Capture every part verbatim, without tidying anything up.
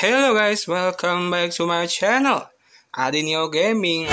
Hello guys, welcome back to my channel Adinio Gaming.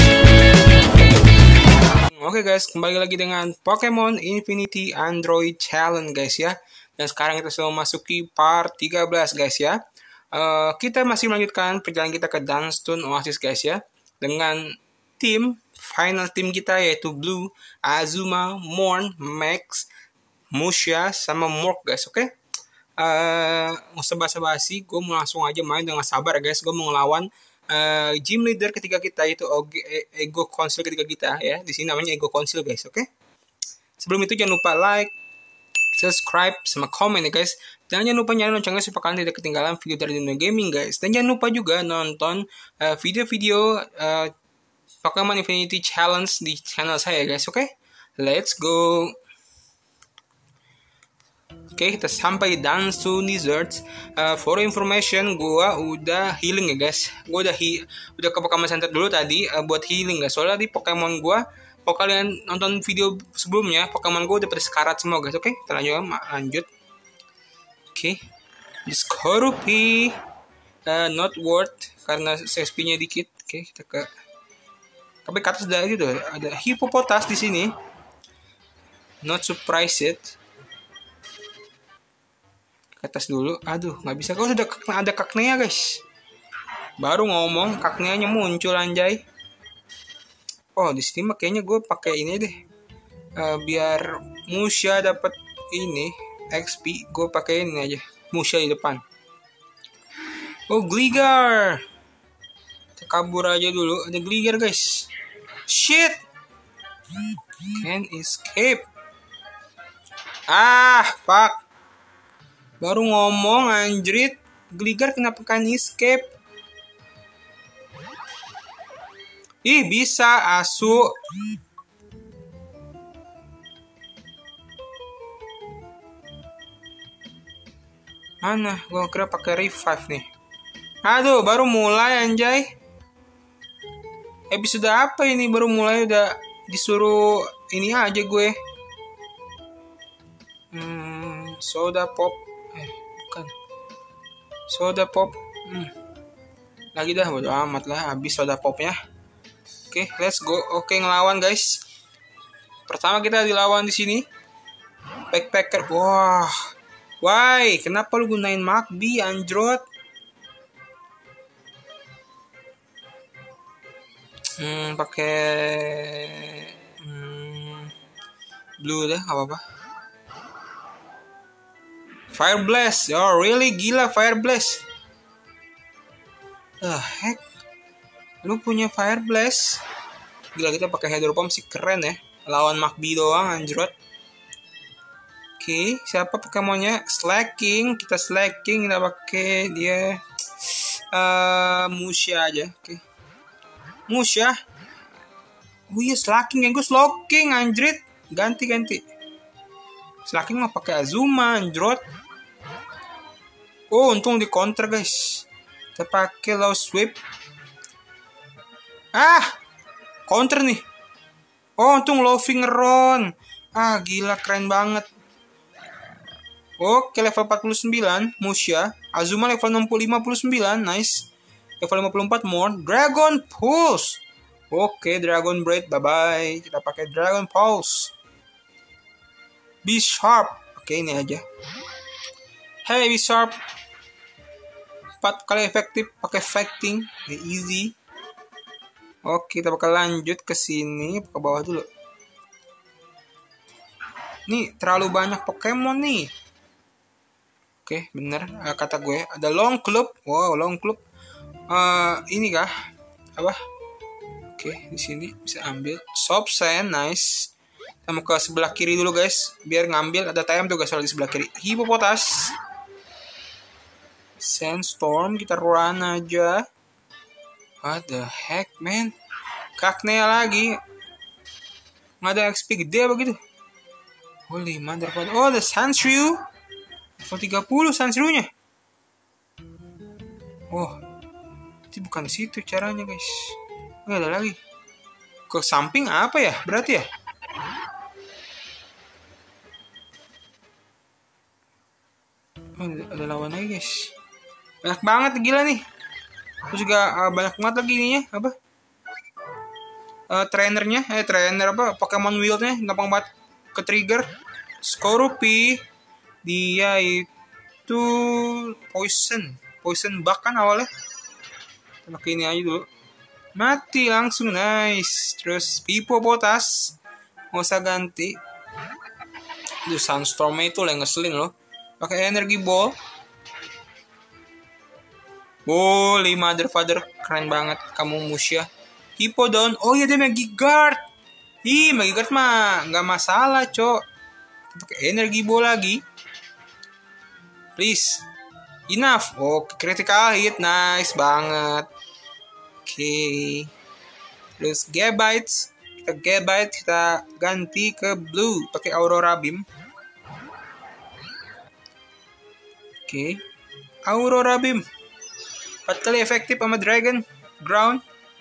Oke guys, kembali lagi dengan Pokemon Infinity Android Challenge guys ya. Dan sekarang kita sudah memasuki part tiga belas guys ya. Uh, kita masih melanjutkan perjalanan kita ke Dunstone Oasis guys ya. Dengan tim, final tim kita yaitu Blue, Azuma, Morn, Max, Musha, sama Mork guys, oke? Okay? Uh, nggak usah basa-basi, gue mau langsung aja main dengan sabar guys. Gue mau ngelawan uh, gym leader ketiga kita, itu Ego Council ketiga kita ya. Di sini namanya Ego Council guys, oke? Okay? Sebelum itu jangan lupa like, subscribe, sama komen ya guys. Dan jangan lupa nyalain loncengnya supaya kalian tidak ketinggalan video dari Adinio Gaming guys. Dan jangan lupa juga nonton uh, video-video uh, Pokemon Infinity Challenge di channel saya guys, oke? Okay? Let's go. Oke, okay, kita sampai Dunstone Desert. Uh, for information, gua udah healing ya guys. Gua udah hi udah ke Pokemon Center dulu tadi uh, buat healing guys. Soalnya di Pokemon gua, kalau kalian nonton video sebelumnya, Pokemon gua udah pada sekarat semua guys. Oke, okay, kita lanjut. lanjut. Oke, okay. Discorupi, uh, not worth karena C S P-nya dikit. Oke, okay, kita ke. Tapi ke atas ada gitu, ada Hippopotas di sini. Not surprised. Atas dulu, aduh nggak bisa, kau sudah ada kaknea guys, baru ngomong kakneanya muncul anjay. Oh di sini mah kayaknya gue pakai ini deh, uh, biar Musha dapat ini X P, gue pakai ini aja Musha di depan. Oh Gligar, kita kabur aja dulu, ada Gligar guys. Shit, can escape. Ah fuck, baru ngomong anjrit, Gligar kenapa kan escape? Ih bisa asu. Mana? Gua kira pakai revive nih. Aduh, baru mulai anjay. Episode apa ini? Baru mulai udah disuruh ini aja gue. Hmm, soda pop. Eh, bukan. Soda pop. Hmm. Lagi dah, bodo amat lah, habis soda popnya. Oke, okay, let's go. Oke, okay, ngelawan guys. Pertama kita dilawan di sini. Backpacker. Wah. Why? Kenapa lu gunain Magby, Android? Hmm, pakai hmm, Blue dah, apa-apa. Fire Blast, oh really gila Fire Blast. The heck, lu punya Fire Blast? Gila, kita pakai Hydro Pump sih keren ya. Lawan Magby doang anjrot. Oke, okay, siapa Pokemonnya? Slacking, kita Slacking, kita pakai dia uh, Musha aja. Oke, okay. Musha. Oh iya Slacking, yang gue Slacking anjrit. Ganti ganti. Slacking mah pakai Azuma anjrot. Oh, untung di counter guys. Kita pakai low sweep. Ah, counter nih. Oh, untung low fingeron. Ah, gila keren banget. Oke, level empat puluh sembilan Musha. Azuma level enam puluh lima puluh sembilan, nice. Level lima puluh empat more. Dragon Pulse. Oke, Dragon Blade, bye bye. Kita pakai Dragon Pulse. Be Sharp. Oke, ini aja. Hey, Be Sharp. empat kali efektif pakai fighting, easy. Oke, kita bakal lanjut ke sini, ke bawah dulu. Nih, terlalu banyak Pokemon nih. Oke, bener kata gue. Ada Long Club. Wow, Long Club. Uh, ini kah? Apa? Oke, di sini bisa ambil Soap Sand, nice. Kita mau ke sebelah kiri dulu guys, biar ngambil. Ada T M tuh guys soal di sebelah kiri. Hippopotas. Sandstorm, kita run aja. What the heck man? Kaknea lagi. Nggak ada X P gede begitu. Holy mother. Oh, ada Sandshrew. Level tiga puluh Sandshrew-nya. Oh, itu bukan situ caranya guys. Nggak ada lagi. Ke samping apa ya? Berarti ya? Oh, ada lawan lagi guys. Banyak banget gila nih. Terus juga uh, banyak banget lagi ininya apa? Uh, trainernya, eh trainer apa? Pokemon Wheel-nya gampang banget ke trigger. Skorupi dia itu poison, poison bug kan awalnya. Pakai ini aja dulu. Mati langsung, nice. Terus Pipo Potas nggak usah ganti. Itu Sunstorm itu lah yang ngeselin loh. Pakai energi ball. Oh, lima Mother Father keren banget kamu Musya. Hippowdon, oh iya dia Magiguard. Ih, Magiguard mah nggak masalah, cok. Pakai energi ball lagi. Please. Enough. Oh, critical hit, nice banget. Oke. Okay. Terus Gabites, kita Gabite kita ganti ke blue pakai Aurora Beam. Oke. Okay. Aurora Beam. empat kali efektif sama Dragon Ground.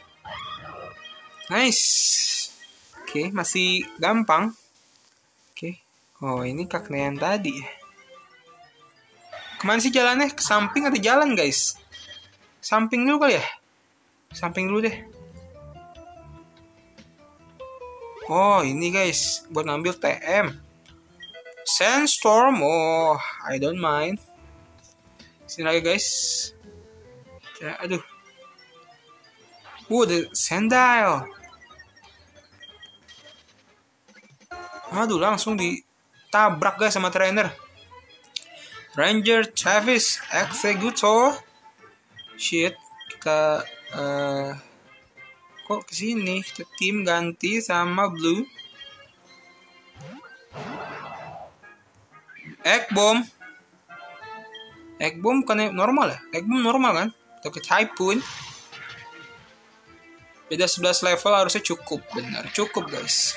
Nice. Oke, okay, masih gampang. Oke. Okay. Oh, ini kaknya yang tadi. Kemana sih jalannya? Ke samping atau jalan, guys? Samping dulu kali ya? Samping dulu deh. Oh, ini guys. Buat ngambil T M. Sandstorm. Oh, I don't mind. Sini lagi, guys. Ya, aduh. Uh, the Sandile. Aduh, langsung ditabrak guys sama trainer. Ranger Travis Executor. Shit, kita uh, kok kesini? Kita tim ganti sama blue. Egg Bomb. Egg Bomb kan normal ya? Egg Bomb normal kan? Kita ke Typhoon. Beda sebelas level harusnya cukup. Benar, cukup guys.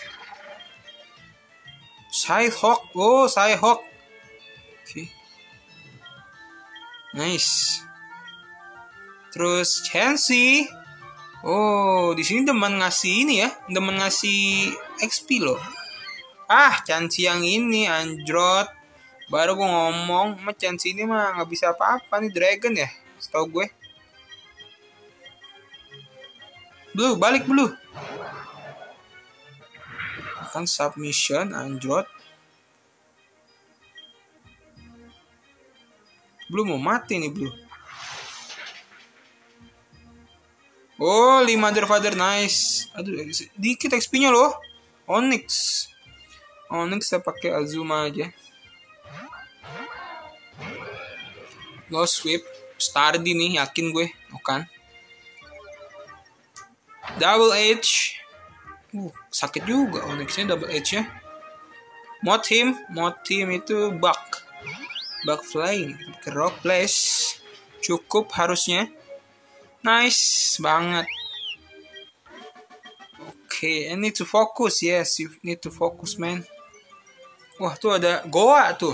Cyhawk. Oh, Cyhawk. Oke. Okay. Nice. Terus Chansey. Oh, di sini demen ngasih ini ya, demen ngasih X P loh. Ah, Chansey yang ini Android. Baru gue ngomong, sama Chansey ini mah nggak bisa apa-apa nih Dragon ya, setahu gue. Blue, balik Blue. Akan submission Android. Blue mau mati nih Blue. Oh, lima Mother Father, nice. Aduh, dikit X P-nya loh. Onyx. Onyx saya pakai Azuma aja. Lost Sweep. Stardy nih, yakin gue. Bukan. Double H. Uh, sakit juga Onyx-nya double H-nya. Mothim. Mothim itu bug. Bug flying. Ke Rock Place. Cukup harusnya. Nice banget. Oke, okay, I need to focus. Yes, you need to focus, man. Wah, tuh ada goa tuh.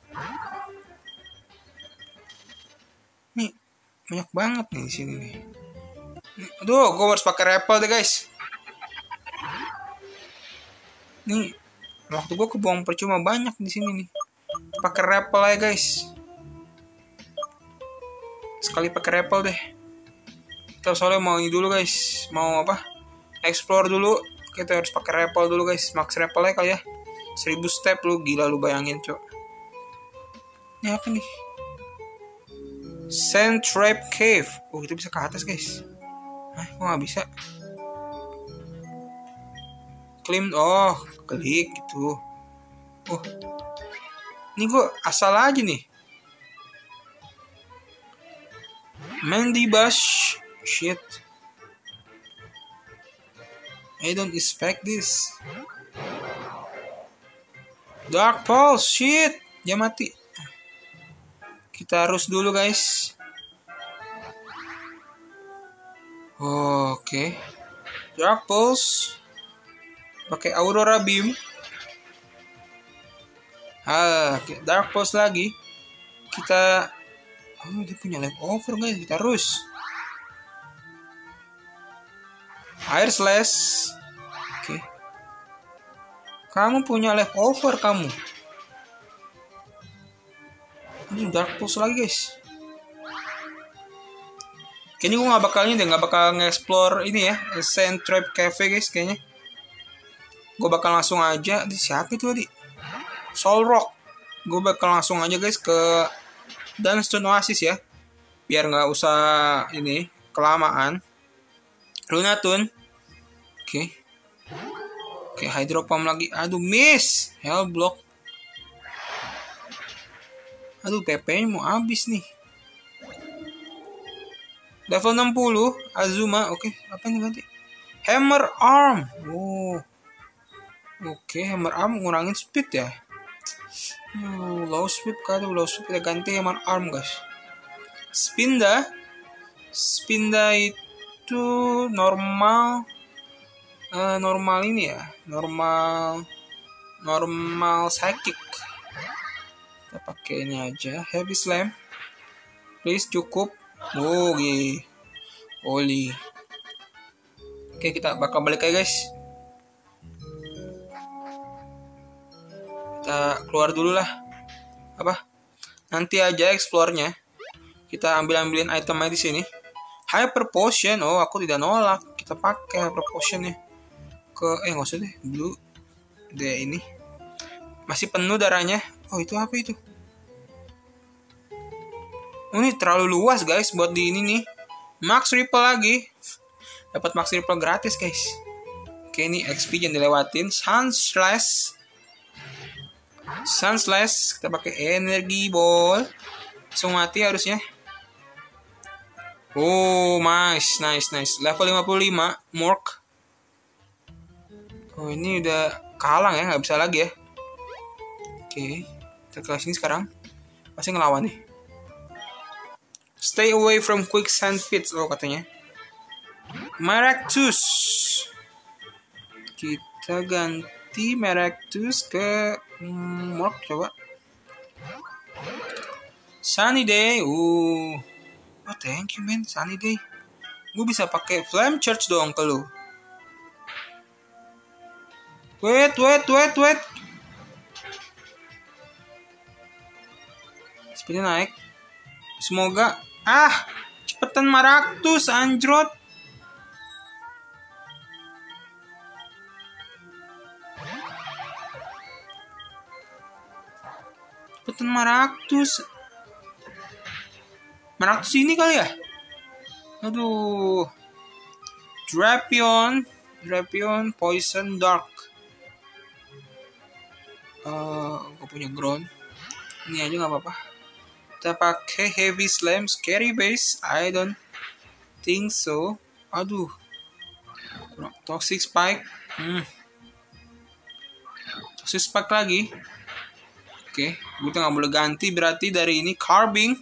Nih, banyak banget nih di sini nih. Aduh, gue harus pakai rappel deh, guys. Nih, waktu gue kebuang percuma banyak di sini nih. Pakai rappel aja, guys. Sekali pakai rappel deh. Kita soalnya mau ini dulu guys, mau apa? Explore dulu. Kita harus pakai rappel dulu guys, max rappel aja kali ya. seribu step lu, gila lu bayangin cok. Ini apa nih? Sand Trap Cave. Oh itu bisa ke atas guys. Hah, kok nggak bisa? Climb, oh klik gitu. Oh, ini gue asal aja nih. Mandy Bush. Shit. I don't expect this. Dark Pulse. Shit. Dia mati. Kita harus dulu guys. Oh, oke. Okay. Dark Pulse. Pakai Aurora Beam. Ah, Dark Pulse lagi. Kita. Oh, dia punya leftover guys. Kita harus. Air Slash. Oke. Okay. Kamu punya leftover kamu. Ini Dark Pulse lagi guys. Kayaknya gue nggak bakal ini deh, nggak bakal nge-explore ini ya, Sand Trap Cafe guys kayaknya. Gue bakal langsung aja, di siapa itu tadi? Soul Rock. Gue bakal langsung aja guys ke Dunstone Oasis ya, biar nggak usah ini kelamaan. Lunatun. Oke. Oke, Hydro Pump lagi. Aduh, miss. Hell block. Aduh, P P-nya mau habis nih. Level enam puluh, Azuma. Oke, okay. Apa nih nanti? Hammer Arm. Oh. Oke, okay, Hammer Arm ngurangin speed ya. Oh, low speed kado, low speed kita ganti Hammer Arm, guys. Spinda. Spinda itu normal. Uh, normal ini ya. Normal normal psychic. Kita pakai ini aja. Heavy Slam. Please cukup. Oh, gih. Oli. Oke, kita bakal balik aja, guys. Kita keluar dulu lah. Apa? Nanti aja explore-nya. Kita ambil-ambilin itemnya di sini. Hyper Potion. Oh, aku tidak nolak. Kita pakai Hyper Potion-nya. Ke eh nggak usah deh. Blue. Deh ini. Masih penuh darahnya. Oh, itu apa itu? Oh, ini terlalu luas guys buat di ini nih. Max Ripple lagi. Dapat Max Ripple gratis guys. Oke, ini X P jangan dilewatin. Sun Slash. Sun Slash. Kita pakai Energy Ball. Langsung mati harusnya. Oh, nice, nice, nice. Level lima puluh lima. Mork. Oh, ini udah kalang ya. Nggak bisa lagi ya. Oke. Kita ke sini sekarang. Pasti ngelawan nih. Stay away from quicksand pits. Oh, katanya. Maractus. Kita ganti Maractus ke hmm, Mork coba. Sunny Day. Uh. Oh, thank you man, Sunny Day. Gue bisa pakai Flame Charge dong ke lu. Wait, wait, wait, wait. Speednya naik. Semoga. Ah, cepetan Maractus, anjrot. Cepetan Maractus. Maractus ini kali ya? Aduh. Drapion. Drapion Poison Dark. Uh, gue punya ground. Ini aja gak apa-apa. Kita pakai Heavy Slam. Scary Base. I don't think so. Aduh. Toxic Spike. Hmm. Toxic Spike lagi. Oke. Gue gak boleh ganti. Berarti dari ini Carving.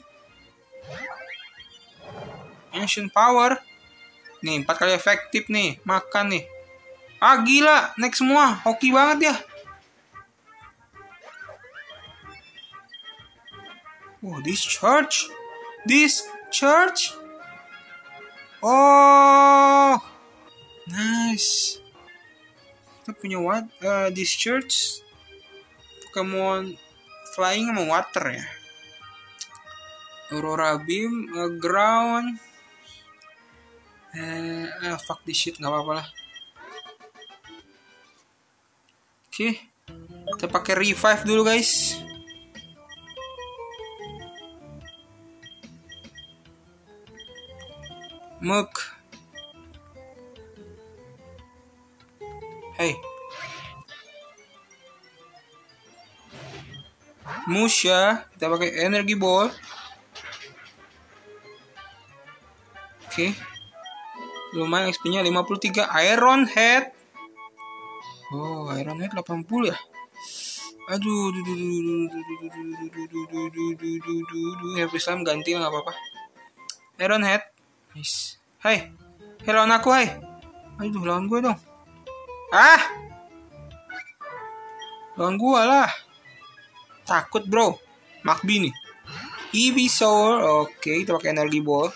Ancient Power. Nih, empat kali efektif nih. Makan nih. Ah, gila. Naik semua. Hoki banget ya. Oh, this church. This church. Oh. Nice. Kita punya what? Uh, this church. Pokemon flying sama water ya. Aurora Beam. Uh, ground. Eh, ah, fuck this shit, nggak apa-apa lah. Oke, okay. Kita pakai revive dulu guys. Muk. Hey. Musha, kita pakai Energy Ball. Oke. Okay. Lumayan X P-nya lima puluh tiga. Iron Head. Oh, Iron Head delapan puluh ya. Aduh, duh, duh, duh, duh, duh, duh, duh, duh, duh, duh, Heavy Slam ganti lah, nggak apa-apa. Iron Head. Nice. Hai. Hey, lawan aku, hai. Aduh, lawan gue dong. Ah. Lawan gue lah. Takut, bro. Makbi nih. Ivysaur. Oke, kita pakai Energy Ball.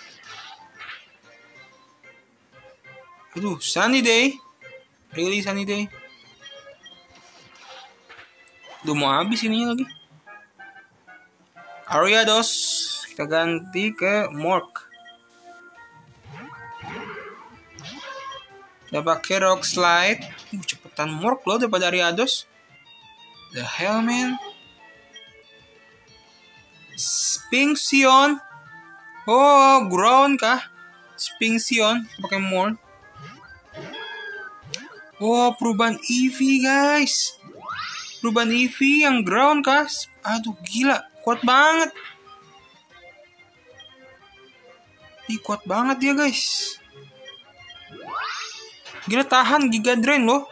Aduh, Sunny Day. Really Sunny Day. Udah mau habis ininya lagi. Ariados. Kita ganti ke Mork. Kita pakai rock slide. Uh, cepetan Mork loh daripada Ariados. The hell man. Spinxion. Oh, ground kah? Spinxion pakai Mork. Oh, perubahan Eevee guys. Perubahan Eevee yang ground kah? Aduh gila, kuat banget. Ih, kuat banget dia guys. Gila, tahan Giga Drain loh.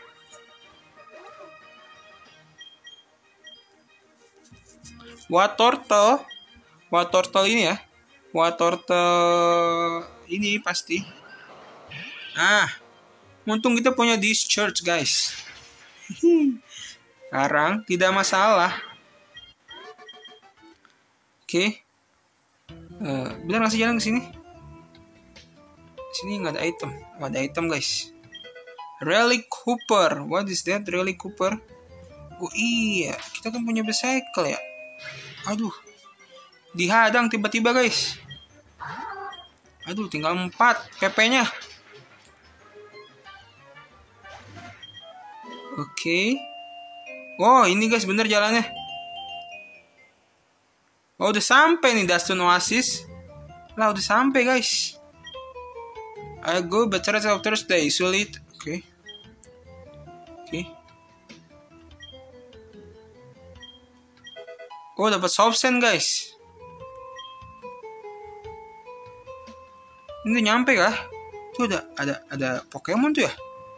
Watortle. Watortle ini ya. Watortle ini pasti. Ah, untung kita punya Discharge guys. Sekarang tidak masalah. Oke. Okay. Uh, benar ngasih jalan ke sini. Sini nggak ada item, nggak ada item guys. Relic Cooper, what is that? Relic Cooper. Oh iya, kita kan punya bicycle ya. Aduh, dihadang tiba-tiba guys. Aduh, tinggal empat P P-nya. Oke. Okay. Wow, ini guys bener jalannya. Oh, udah sampai nih Dustin Oasis. Lah, udah sampai guys. I go better of Thursday, sulit. Oke. Okay. Oke. Okay. Oh, dapat soft sand guys. Ini nyampe kah? Tuh ada ada ada Pokemon tuh ya.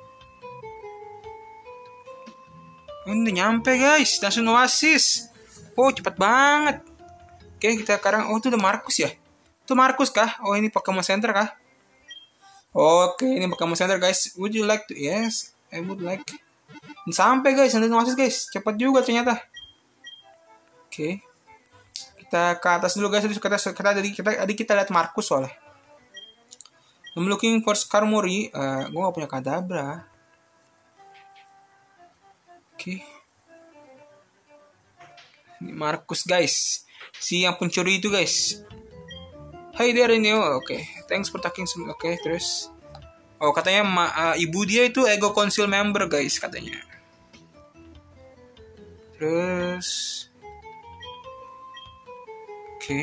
Oh, ini nyampe guys, Dustin Oasis. Oh, cepat banget. Oke, okay, kita sekarang. Oh, itu udah Markus ya. Itu Markus kah? Oh, ini Pokemon Center kah? Oke, okay, ini Pokemon Center guys. Would you like to? Yes, I would like. Sampai guys, nanti Oasis guys. Cepat juga ternyata. Oke. Okay. Kita ke atas dulu guys. Kita kita tadi kita tadi kita lihat Markus soalnya. I'm looking for Skarmory. Uh, gue gak punya Kadabra. Oke. Okay. Ini Markus guys. Si yang pencuri itu guys. Hai there ini. Oh, oke. Okay. Thanks for talking. Oke, okay, terus. Oh, katanya ma, uh, ibu dia itu Ego Council member guys katanya. Terus. Oke. Okay.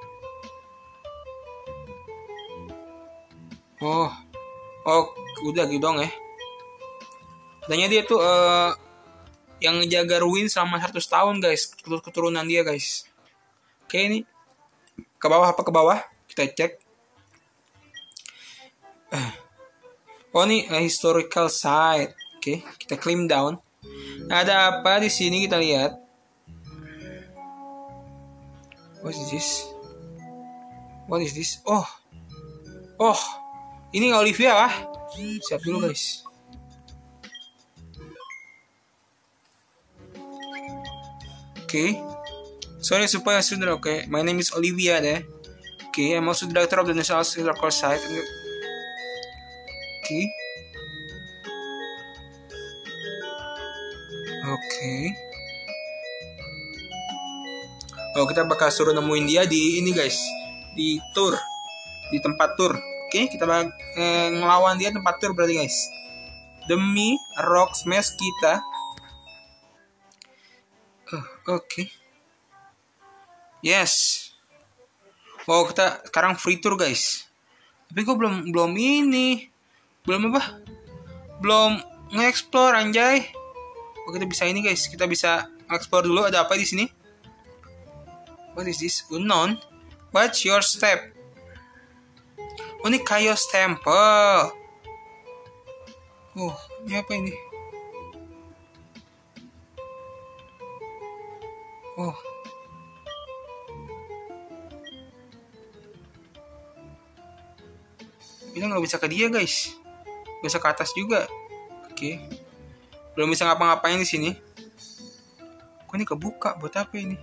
Oh. Oh, udah gitu dong ya. Katanya dia tuh uh, yang ngejaga Ruin selama seratus tahun guys. Keturunan dia guys. Oke, okay, ini ke bawah apa ke bawah? Kita cek. Oh, ini uh, historical site. Oke, okay, kita climb down. Ada apa di sini kita lihat? What is this? What is this? Oh. Oh. Ini Olivia lah. Siap dulu guys. Oke. Okay. Sorry supaya sudah oke. Okay. My name is Olivia deh. Oke, okay, I'm also director of the National Historical Site. Oke. Okay. Oke. Okay. Oh, kita bakal suruh nemuin dia di ini guys. Di tour. Di tempat tour. Oke, okay, kita bakal eh, ngelawan dia tempat tour berarti guys. Demi Rock Smash kita. Oh, oke. Okay. Yes. Oh, kita sekarang free tour guys. Tapi kok belum belum ini. Belum apa? Belum nge-explore anjay. Oh, kita bisa ini guys. Kita bisa explore dulu ada apa di sini. What is this? Unknown. What's your step? Oh, ini Chaos Temple. Oh, ini apa ini? Oh. Ini nggak bisa ke dia guys, bisa ke atas juga. Oke, okay. Belum bisa ngapa-ngapain di sini. Kok ini kebuka? Buat apa ini?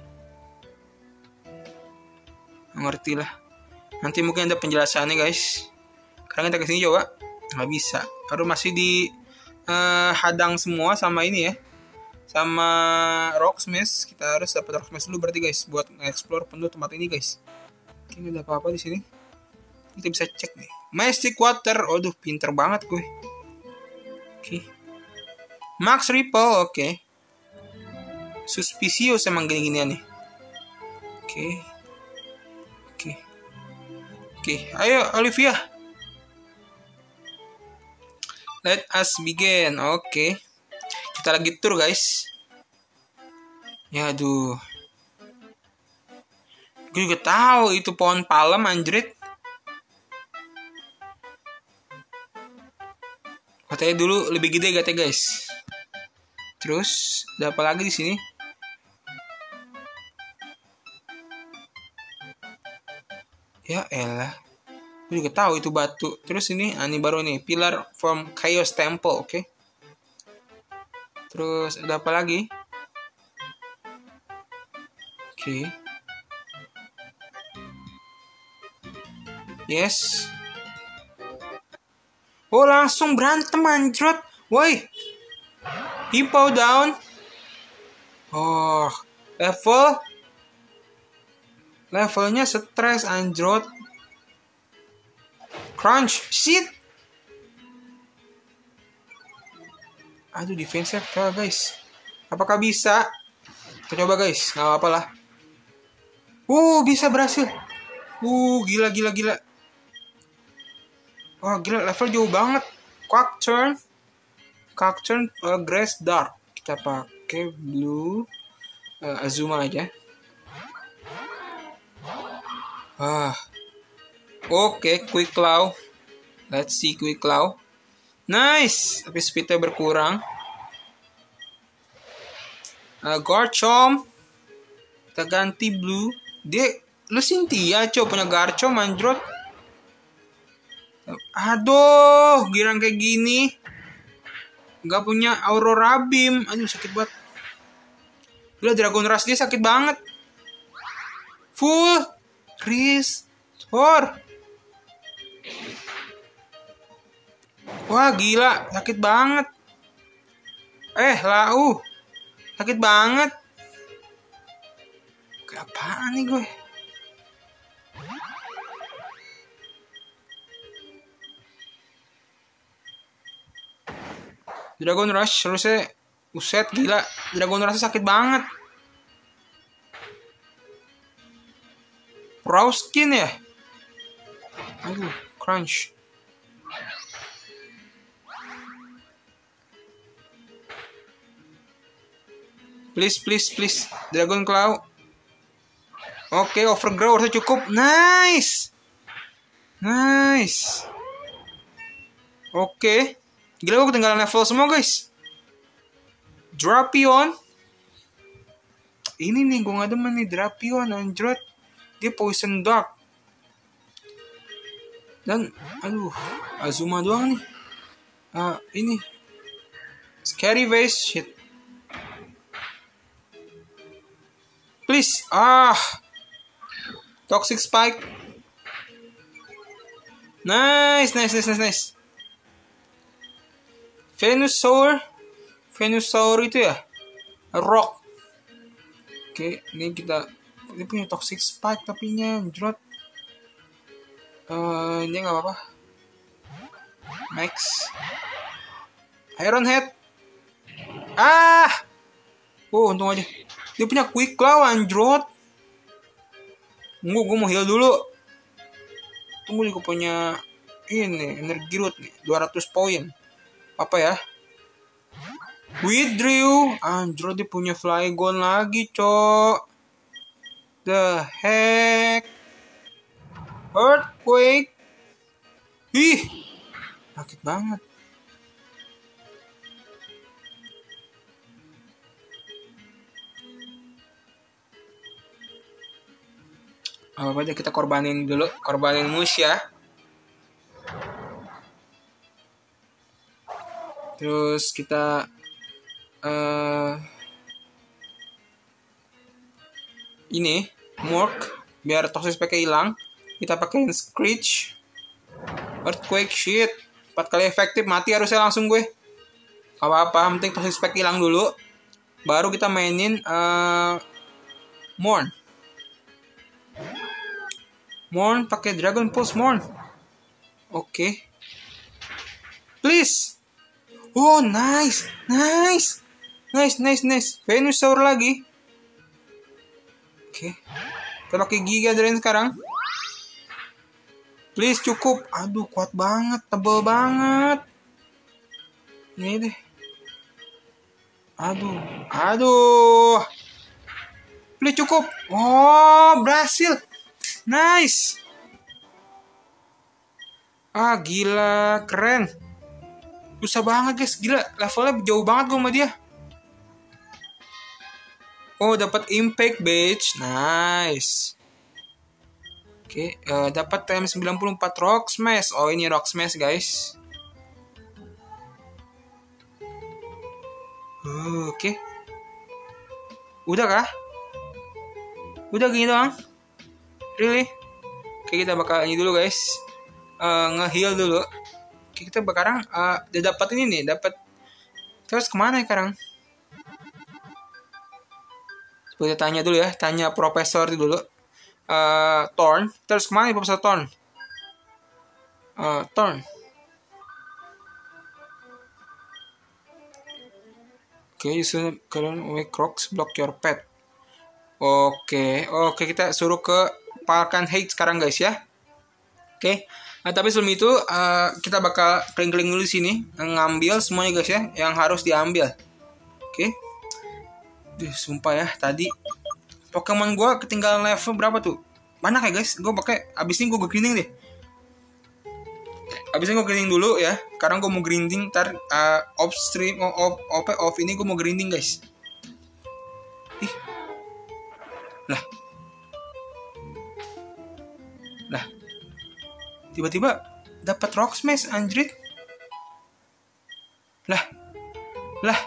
Nggak ngerti lah. Nanti mungkin ada penjelasannya guys. Sekarang kita kesini coba. Nggak bisa. Harus masih di uh, hadang semua sama ini ya, sama Rock Smash. Kita harus dapat Rock Smash dulu berarti guys, buat nge-explore penuh tempat ini guys. Oke, okay, ada apa-apa di sini? Kita bisa cek nih. Mystic Water. Aduh, pinter banget gue. Oke. Okay. Max Ripple, oke. Okay. Suspicious emang gini-ginian nih. Oke. Okay. Oke. Okay. Oke, okay. Ayo Olivia. Let us begin. Oke. Okay. Kita lagi tur, guys. Ya, aduh. Gue juga tahu itu pohon palem, anjrit. Katanya dulu lebih gede katanya, guys. Terus ada apa lagi di sini? Ya elah. Gue juga tahu itu batu. Terus ini, ah, ini baru nih, Pillar from Chaos Temple, oke. Okay? Terus ada apa lagi? Oke. Okay. Yes. Oh, langsung berantem anjrot. Woi. People down. Oh, level. Levelnya stres anjrot. Crunch. Shit. Aduh, defense-nya fail, guys. Apakah bisa? Kita coba, guys. Nggak apa-apa lah. Uh, bisa berhasil. Uh, gila, gila, gila. Wah, oh, gila, level jauh banget. Quack turn. Quack turn uh, grass dark. Kita pakai blue uh, Azuma aja. Ah. Oke, okay, quick claw. Let's see quick claw. Nice. Tapi speednya berkurang. Uh, Garchomp. Kita ganti blue. Dia, lu Cynthia, cow, punya Garchomp, manjrot. Aduh, girang kayak gini. Gak punya Aurora Beam. Aduh, sakit banget. Gila, Dragon Rush dia sakit banget. Full Restore. Wah, gila, sakit banget. Eh, lau. Sakit banget. Kayak apaan nih gue? Dragon Rush harusnya uset gila. Dragon Rush sakit banget. Raw skin ya. Aduh, crunch. Please, please, please. Dragon Claw. Oke, okay, overgrow harusnya cukup. Nice. Nice. Oke. Okay. Gila, gue ketinggalan level semua, guys. Drapion. Ini nih, gue gak demen nih. Drapion, anjrot. Dia Poison Dark. Dan, aduh. Azuma doang nih. Ah, uh, ini. Scary Face. Shit. Please. Ah. Toxic Spike. Nice, nice, nice, nice, nice. Venusaur. Venusaur itu ya. Rock. Oke, ini kita. Ini punya Toxic Spike tapi nya jrot. Uh, ini nggak apa-apa. Max. Iron Head. Ah. Oh, untung aja. Dia punya Quick Claw anjrot. Tunggu, gue mau heal dulu. Tunggu, gue punya ini energi root nih, dua ratus poin. Apa ya? Withdraw. Anjrot, dia punya Flygon lagi, cok. The heck? Earthquake. Ih, sakit banget. Apa aja kita korbanin dulu, korbanin Mush ya. Terus kita uh, ini Mork biar Toxic Spike hilang. Kita pakein Screech. Earthquake, shit. empat kali efektif, mati harusnya langsung gue. Gak apa-apa, penting Toxic Spike hilang dulu. Baru kita mainin uh, Morn. Morn pakai Dragon Pulse Morn. Oke. Please. Oh, nice. Nice. Nice, nice, nice. Venusaur lagi. Oke. Kita pakai Giga Drain sekarang. Please, cukup. Aduh, kuat banget. Tebel banget. Ini deh. Aduh. Aduh. Please, cukup. Oh, berhasil. Nice. Ah, gila. Keren. Susah banget, guys. Gila. Levelnya jauh banget gue sama dia. Oh, dapat Impact Badge. Nice. Oke, okay, uh, dapat T M sembilan puluh empat Rock Smash. Oh, ini Rock Smash, guys. Uh, Oke. Okay. Udah kah? Udah gini doang? Really? Oke, okay, kita bakal ini dulu, guys. Uh, nge-heal dulu. Oke, okay, kita sekarang uh, udah dapat ini nih, dapat. Terus kemana ya sekarang? Coba tanya dulu ya, tanya Profesor dulu. Uh, Thorn, terus kemana Profesor Thorn? Uh, Thorn. Oke, okay, so kalian away Crocs block your pet. Oke, okay. oke okay, kita suruh ke Falcon Heights sekarang, guys ya. Oke, okay. Nah, tapi sebelum itu uh, kita bakal kling-kling dulu sini, ngambil semuanya, guys ya, yang harus diambil. Oke. Okay. Duh, sumpah ya, tadi Pokemon gue ketinggalan level berapa tuh? Banyak ya, guys. Gue pakai abis ini gue grinding deh. Abis ini gue grinding dulu ya. Sekarang gue mau grinding, ntar uh, off stream, off, off, off ini gue mau grinding, guys. Ih, lah, lah, tiba-tiba dapat Rock Smash, anjrit. Lah, lah,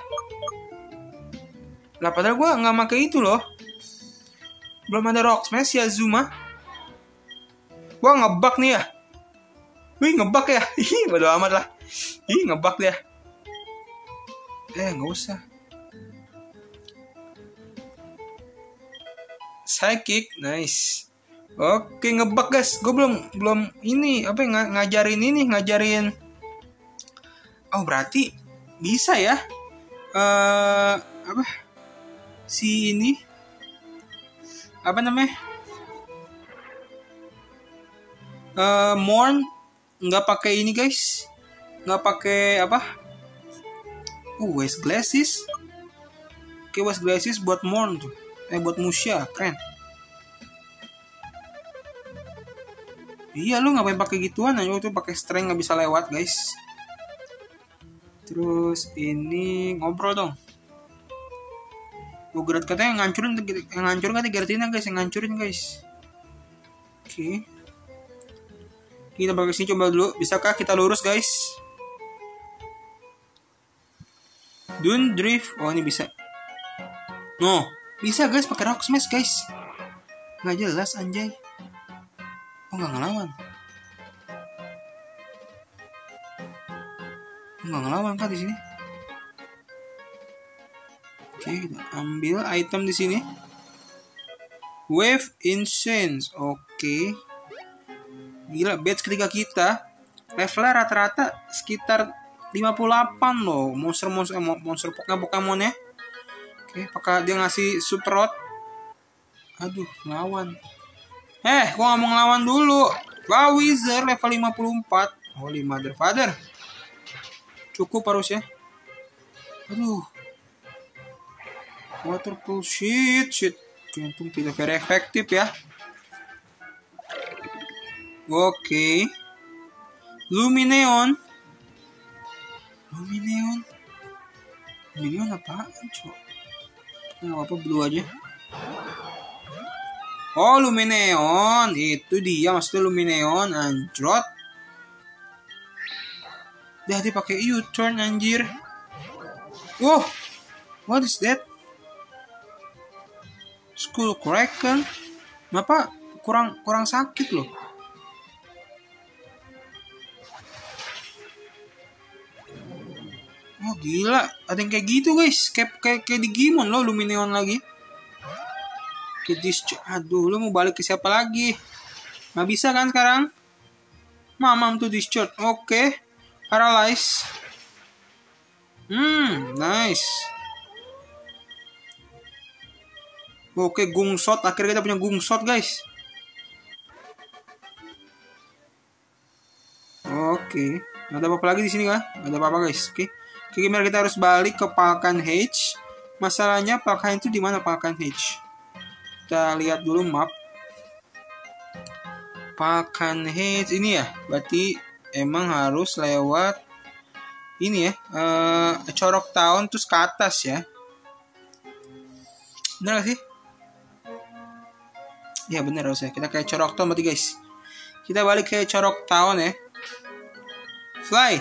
lah, padahal gue nggak pakai itu loh. Belum ada Rock Smash ya, Zuma. Gua ngebug nih ya. Wih, ngebug ya. Ih, bodo amat lah. Ih, ngebug dia. Eh, nggak usah. Psychic, nice. Oke, ngebug, guys. Gue belum belum ini apa ng ngajarin ini, ngajarin. Oh, berarti bisa ya. Eh, uh, apa? Si ini apa namanya? Uh, Morn nggak pakai ini, guys, nggak pakai apa? Uh, West Glasses. Oke, West Glasses buat Morn tuh, eh buat Musha, keren. Iya, lu ngapain pakai gituan? Ayo tuh pakai strength nggak bisa lewat, guys. Terus ini ngobrol dong. Gue gerak katanya yang ngancurin, yang ngancurin katanya Giratina, guys, yang ngancurin, guys. Oke. Okay. Kita bakal sini coba dulu. Bisakah kita lurus, guys? Dune Drift. Oh, ini bisa. No, bisa, guys, pakai Rock Smash, guys. Nggak jelas, anjay. Oh, nggak ngelawan. Nggak ngelawan kan di sini? Oke, kita ambil item di sini. Wave Incense. Oke. Gila, batch ketiga kita levelnya rata-rata sekitar lima puluh delapan loh. Monster-monster eh, monster Pokemon ya. Oke, apakah dia ngasih Super Rod? Aduh, ngelawan. Eh, gua nggak mau ngelawan dulu. Wow, Wizard level lima puluh empat. Holy Mother Father. Cukup harusnya. Aduh. Waterpool shit, shit. Untung tidak very efektif ya. Oke. Okay. Lumineon. Lumineon. Lumineon apaan, cok? Nah, apa blue aja. Oh, Lumineon. Itu dia maksudnya Lumineon, anjrot. Dah dia pakai U-turn, anjir. Wow. What is that? Skull Kraken. Kenapa kurang kurang sakit loh? Oh gila, ada yang kayak gitu, guys. Kayak kayak, kayak Digimon loh, Lumineon lagi. Kayak dis, aduh, lu mau balik ke siapa lagi? Nggak bisa kan sekarang? Mamam to this shot. Oke. Okay. Paralyze. Hmm, nice. Oke, okay, gungshot. Akhirnya kita punya gungshot, guys. Oke. Okay. Nggak ada apa-apa lagi di sini, kah? Nggak ada apa-apa, guys. Oke. Okay. Oke, gimana kita harus balik ke Falcon Hedge. Masalahnya Falcon itu di mana Falcon Hedge? Kita lihat dulu map. Falcon Hedge ini ya. Berarti emang harus lewat ini ya, uh, Corok Town terus ke atas ya. Bener gak sih? Ya bener harusnya. Kita kayak Corok Town berarti guys. Kita balik ke Corok Town ya. Fly.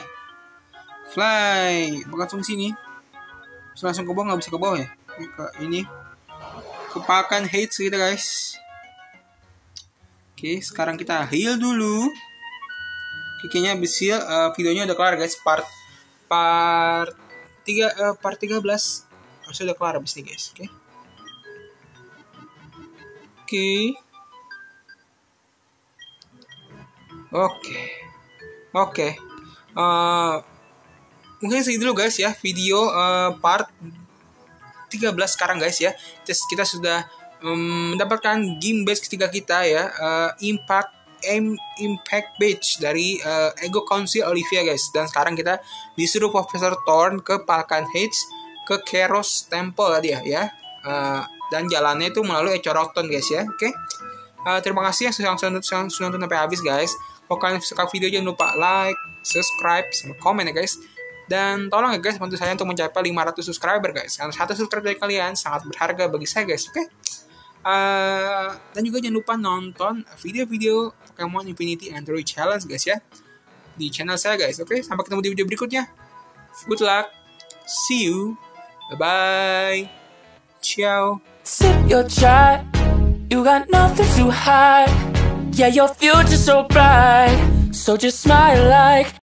Fly. Bukan langsung sini. Terus langsung ke bawah, gak bisa ke bawah ya. Ke ini. Ke Falcon Hedge kita guys. Oke, sekarang kita heal dulu. Kayaknya abis heal, uh, videonya udah kelar guys. Part part tiga uh, part tiga belas harusnya udah kelar abis ini guys. Oke. Okay. Oke. Okay. Oke. Okay. Oke. Okay. Uh, mungkin segitu dulu guys ya video uh, part tiga belas sekarang guys ya. Terus kita sudah um, mendapatkan game base ketiga kita ya, uh, Impact M Impact Badge dari uh, Ego Council Olivia guys. Dan sekarang kita disuruh Profesor Thorn ke Falcon Hedge, ke Keros Temple tadi ya, ya. Uh, dan jalannya itu melalui Corok Town guys ya. Oke. Okay? Uh, terima kasih yang sudah nonton sampai habis guys. Kalau kalian suka video jangan lupa like, subscribe, sama komen ya guys. Dan tolong ya guys bantu saya untuk mencapai lima ratus subscriber guys. Karena satu subscribe dari kalian sangat berharga bagi saya guys. Oke. Okay? Uh, dan juga jangan lupa nonton video-video Pokemon Infinity Android Challenge guys ya di channel saya guys. Oke, okay? Sampai ketemu di video berikutnya. Good luck. See you. Bye-bye. Ciao. Sip your chai. You got nothing to hide. Yeah, your future's so bright. So just smile like